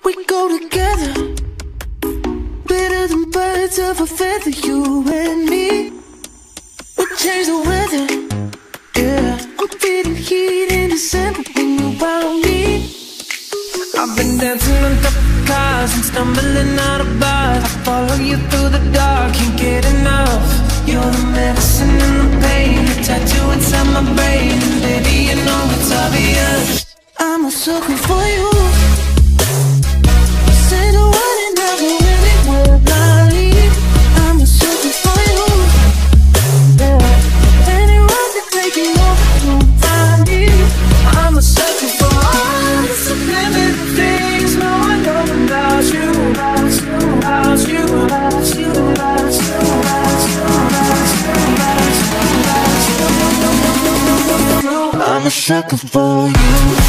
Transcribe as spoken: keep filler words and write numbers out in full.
We go together, better than birds of a feather, you and me. We change the weather, yeah. I'm feeling heat in December when you're around me. I've been dancing on top of cars and stumbling out of bars. I follow you through the dark, can't get enough. You're the medicine and the pain, the tattoo inside my brain. And baby, you know it's obvious, I'm a sucker for you. Say the word and never anywhere I leave. I'm a sucker for you, yeah. Any road that take you over to find me. I'm a sucker for all the subliminal things no one knows about you, about you, about you, about you, about you, about you, about you, about you, about you. I'm a sucker for you.